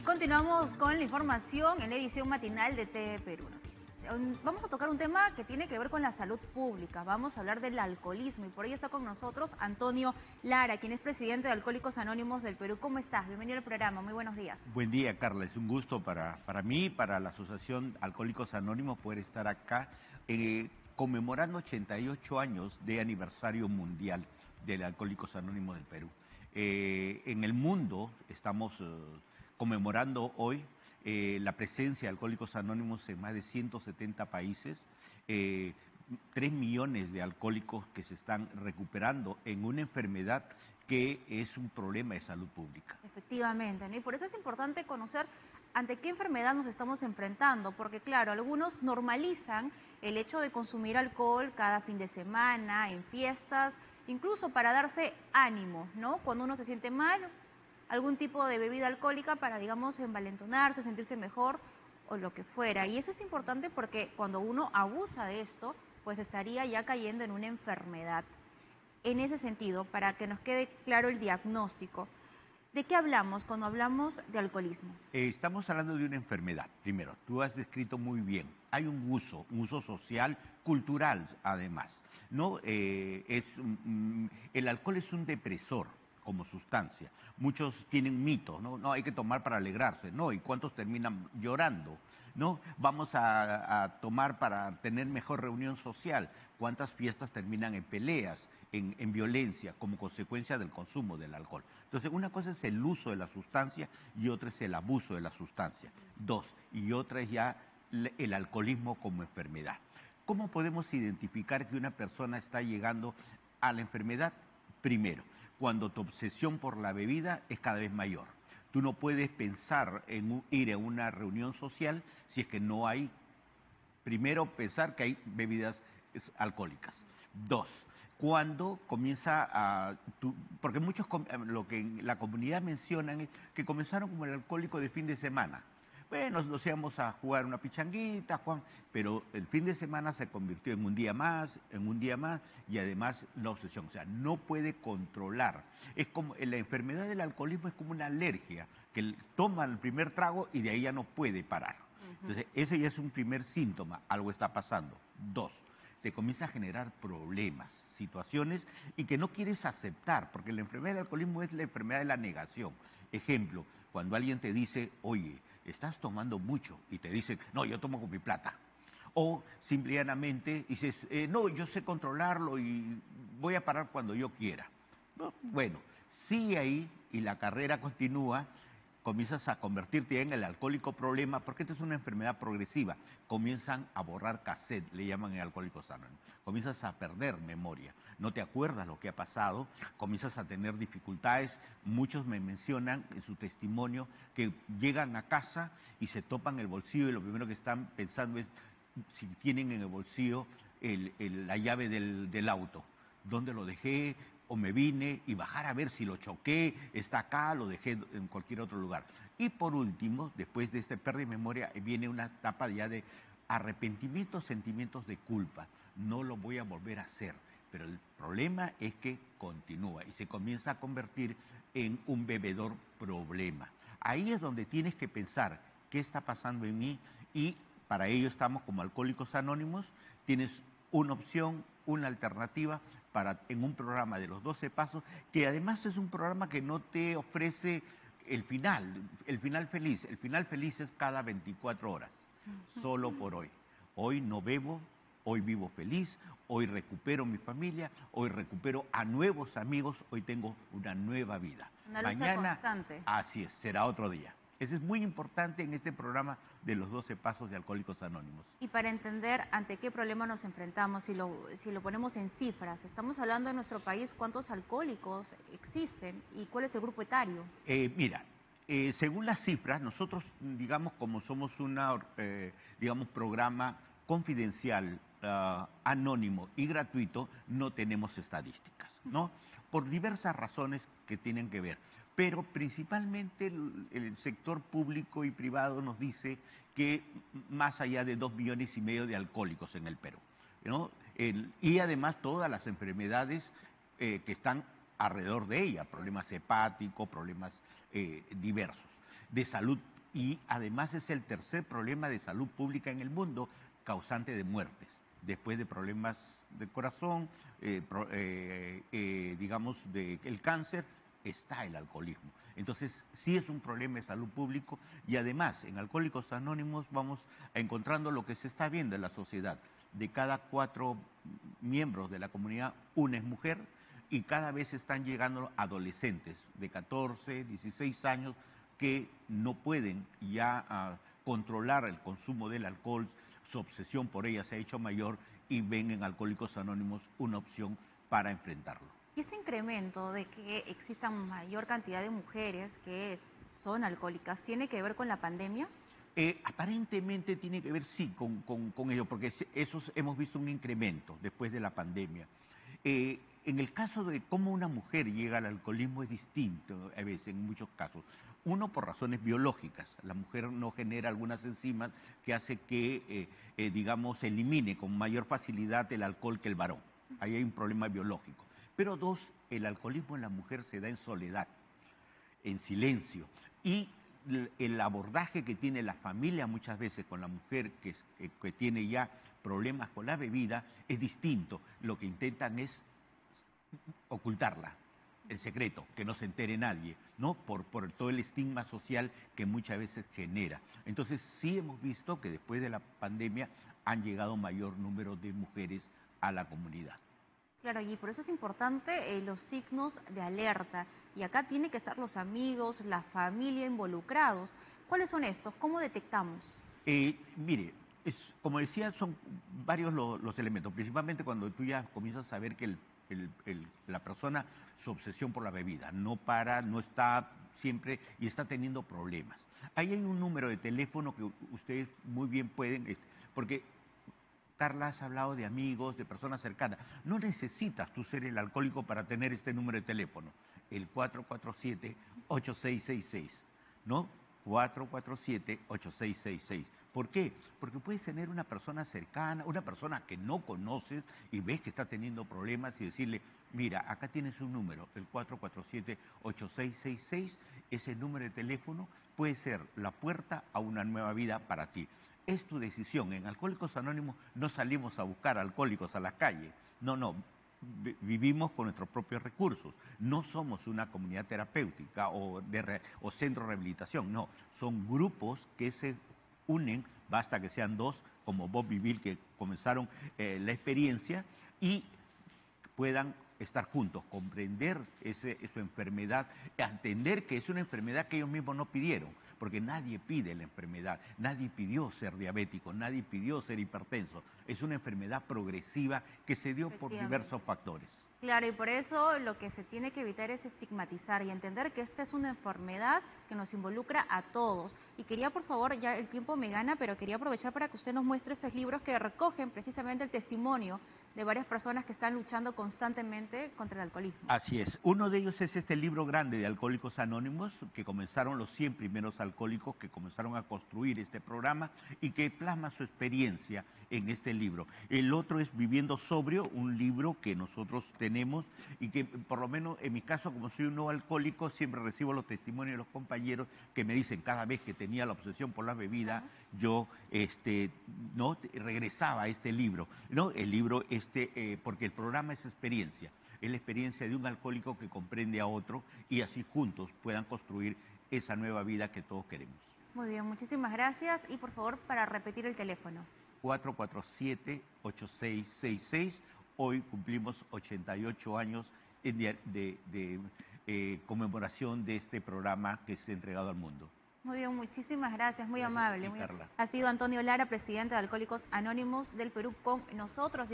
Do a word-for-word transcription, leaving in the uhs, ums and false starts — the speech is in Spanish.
Continuamos con la información en la edición matinal de T V Perú Noticias. Vamos a tocar un tema que tiene que ver con la salud pública. Vamos a hablar del alcoholismo y por ello está con nosotros Antonio Lara, quien es presidente de Alcohólicos Anónimos del Perú. ¿Cómo estás? Bienvenido al programa. Muy buenos días. Buen día, Carla. Es un gusto para, para mí, para la Asociación Alcohólicos Anónimos, poder estar acá eh, conmemorando ochenta y ocho años de aniversario mundial de Alcohólicos Anónimos del Perú. Eh, en el mundo estamos eh, conmemorando hoy eh, la presencia de Alcohólicos Anónimos en más de ciento setenta países, eh, tres millones de alcohólicos que se están recuperando en una enfermedad que es un problema de salud pública. Efectivamente, ¿no? Y por eso es importante conocer ante qué enfermedad nos estamos enfrentando, porque claro, algunos normalizan el hecho de consumir alcohol cada fin de semana, en fiestas, incluso para darse ánimo, ¿no? Cuando uno se siente mal, algún tipo de bebida alcohólica para, digamos, envalentonarse, sentirse mejor o lo que fuera. Y eso es importante porque cuando uno abusa de esto, pues estaría ya cayendo en una enfermedad. En ese sentido, para que nos quede claro el diagnóstico, ¿de qué hablamos cuando hablamos de alcoholismo? Eh, estamos hablando de una enfermedad. Primero, tú has descrito muy bien. Hay un uso, un uso social, cultural, además. ¿No? Eh, es, mm, el alcohol es un depresor como sustancia. Muchos tienen mitos, ¿no? No, hay que tomar para alegrarse, ¿no? ¿Y cuántos terminan llorando? ¿No? Vamos a, a tomar para tener mejor reunión social. ¿Cuántas fiestas terminan en peleas, en, en violencia, como consecuencia del consumo del alcohol? Entonces, una cosa es el uso de la sustancia y otra es el abuso de la sustancia. Dos, y otra es ya el alcoholismo como enfermedad. ¿Cómo podemos identificar que una persona está llegando a la enfermedad? Primero, cuando tu obsesión por la bebida es cada vez mayor. Tú no puedes pensar en ir a una reunión social si es que no hay, primero, pensar que hay bebidas alcohólicas. Dos, cuando comienza a... Tu, porque muchos, lo que en la comunidad mencionan es que comenzaron como el alcohólico de fin de semana. Bueno, nos íbamos a jugar una pichanguita, Juan, pero el fin de semana se convirtió en un día más, en un día más, y además la obsesión. O sea, no puede controlar. Es como, la enfermedad del alcoholismo es como una alergia, que toma el primer trago y de ahí ya no puede parar. Uh-huh. Entonces, ese ya es un primer síntoma, algo está pasando. Dos, te comienza a generar problemas, situaciones, y que no quieres aceptar, porque la enfermedad del alcoholismo es la enfermedad de la negación. Ejemplo, cuando alguien te dice, oye, estás tomando mucho, y te dicen, no, yo tomo con mi plata. O simplemente dices, eh, no, yo sé controlarlo y voy a parar cuando yo quiera. No, bueno, sigue ahí y la carrera continúa, comienzas a convertirte en el alcohólico problema, porque esta es una enfermedad progresiva. Comienzan a borrar cassette, le llaman en Alcohólicos Anónimos. Comienzas a perder memoria, no te acuerdas lo que ha pasado, comienzas a tener dificultades. Muchos me mencionan en su testimonio que llegan a casa y se topan el bolsillo y lo primero que están pensando es si tienen en el bolsillo el, el, la llave del, del auto. ¿Dónde lo dejé? O me vine y bajar a ver si lo choqué, está acá, lo dejé en cualquier otro lugar. Y por último, después de esta pérdida de memoria, viene una etapa ya de arrepentimiento, sentimientos de culpa. No lo voy a volver a hacer, pero el problema es que continúa y se comienza a convertir en un bebedor problema. Ahí es donde tienes que pensar qué está pasando en mí y para ello estamos como Alcohólicos Anónimos. Tienes una opción, una alternativa para, en un programa de los doce pasos, que además es un programa que no te ofrece el final, el final feliz. El final feliz es cada veinticuatro horas, solo por hoy. Hoy no bebo, hoy vivo feliz, hoy recupero mi familia, hoy recupero a nuevos amigos, hoy tengo una nueva vida. Una lucha Mañana, constante. Así es, será otro día. Eso es muy importante en este programa de los doce pasos de Alcohólicos Anónimos. Y para entender ante qué problema nos enfrentamos, si lo, si lo ponemos en cifras, estamos hablando en nuestro país cuántos alcohólicos existen y cuál es el grupo etario. Eh, mira, eh, según las cifras, nosotros, digamos, como somos un eh, digamos, programa confidencial, uh, anónimo y gratuito, no tenemos estadísticas, ¿no? Por diversas razones que tienen que ver. Pero principalmente el, el sector público y privado nos dice que más allá de dos millones y medio de alcohólicos en el Perú, ¿no? El, y además todas las enfermedades eh, que están alrededor de ella, problemas hepáticos, problemas eh, diversos. De salud y además es el tercer problema de salud pública en el mundo causante de muertes, después de problemas del corazón, eh, pro, eh, eh, digamos, del de cáncer, está el alcoholismo. Entonces, sí es un problema de salud público y además en Alcohólicos Anónimos vamos encontrando lo que se está viendo en la sociedad. De cada cuatro miembros de la comunidad, una es mujer y cada vez están llegando adolescentes de catorce, dieciséis años que no pueden ya uh, controlar el consumo del alcohol, su obsesión por ella se ha hecho mayor y ven en Alcohólicos Anónimos una opción para enfrentarlo. ¿Y ese incremento de que exista mayor cantidad de mujeres que es, son alcohólicas tiene que ver con la pandemia? Eh, aparentemente tiene que ver, sí, con, con, con ello, porque esos hemos visto un incremento después de la pandemia. Eh, en el caso de cómo una mujer llega al alcoholismo es distinto, a veces, en muchos casos. Uno, por razones biológicas. La mujer no genera algunas enzimas que hace que, eh, eh, digamos, elimine con mayor facilidad el alcohol que el varón. Ahí hay un problema biológico. Pero dos, el alcoholismo en la mujer se da en soledad, en silencio. Y el abordaje que tiene la familia muchas veces con la mujer que, que tiene ya problemas con la bebida es distinto. Lo que intentan es ocultarla, el secreto, que no se entere nadie, ¿no? Por, por todo el estigma social que muchas veces genera. Entonces sí hemos visto que después de la pandemia han llegado mayor número de mujeres a la comunidad. Claro, y por eso es importante eh, los signos de alerta. Y acá tienen que estar los amigos, la familia involucrados. ¿Cuáles son estos? ¿Cómo detectamos? Eh, mire, es, como decía, son varios lo, los elementos. Principalmente cuando tú ya comienzas a ver que el, el, el, la persona, su obsesión por la bebida, no para, no está siempre y está teniendo problemas. Ahí hay un número de teléfono que ustedes muy bien pueden, porque Carla, has hablado de amigos, de personas cercanas. No necesitas tú ser el alcohólico para tener este número de teléfono, el cuatro cuatro siete, ocho seis seis seis, ¿no? cuatro cuatro siete, ocho seis seis seis. ¿Por qué? Porque puedes tener una persona cercana, una persona que no conoces y ves que está teniendo problemas y decirle, mira, acá tienes un número, el cuatro cuatro siete, ocho seis seis seis, ese número de teléfono puede ser la puerta a una nueva vida para ti. Es tu decisión. En Alcohólicos Anónimos no salimos a buscar alcohólicos a la calle. No, no. Vivimos con nuestros propios recursos. No somos una comunidad terapéutica o, de, o centro de rehabilitación. No. Son grupos que se unen, basta que sean dos, como Bob y Bill, que comenzaron eh, la experiencia y puedan estar juntos, comprender ese, su enfermedad, entender que es una enfermedad que ellos mismos no pidieron, porque nadie pide la enfermedad, nadie pidió ser diabético, nadie pidió ser hipertenso. Es una enfermedad progresiva que se dio por diversos factores. Claro, y por eso lo que se tiene que evitar es estigmatizar y entender que esta es una enfermedad que nos involucra a todos. Y quería, por favor, ya el tiempo me gana, pero quería aprovechar para que usted nos muestre esos libros que recogen precisamente el testimonio de varias personas que están luchando constantemente contra el alcoholismo. Así es. Uno de ellos es este libro grande de Alcohólicos Anónimos, que comenzaron los cien primeros alcohólicos que comenzaron a construir este programa y que plasma su experiencia en este libro. El otro es Viviendo Sobrio, un libro que nosotros tenemos y que, por lo menos en mi caso, como soy un nuevo alcohólico, siempre recibo los testimonios de los compañeros que me dicen cada vez que tenía la obsesión por la bebida, yo este, no regresaba a este libro. ¿No? El libro es Este, eh, porque el programa es experiencia, es la experiencia de un alcohólico que comprende a otro y así juntos puedan construir esa nueva vida que todos queremos. Muy bien, muchísimas gracias y por favor para repetir el teléfono. cuatro cuatro siete, ocho seis seis seis, hoy cumplimos ochenta y ocho años de, de, de, de eh, conmemoración de este programa que se ha entregado al mundo. Muy bien, muchísimas gracias, muy Gracias amable. a ti, Muy... Carla. Ha sido Antonio Lara, presidente de Alcohólicos Anónimos del Perú, con nosotros.